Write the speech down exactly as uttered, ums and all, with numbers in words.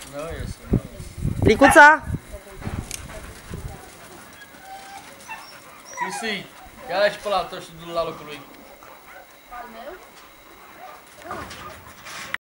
Nu iese, nu iese. Ricuța? Cristi, ia-l și pe ăla tău și du-l la locul lui. Al meu?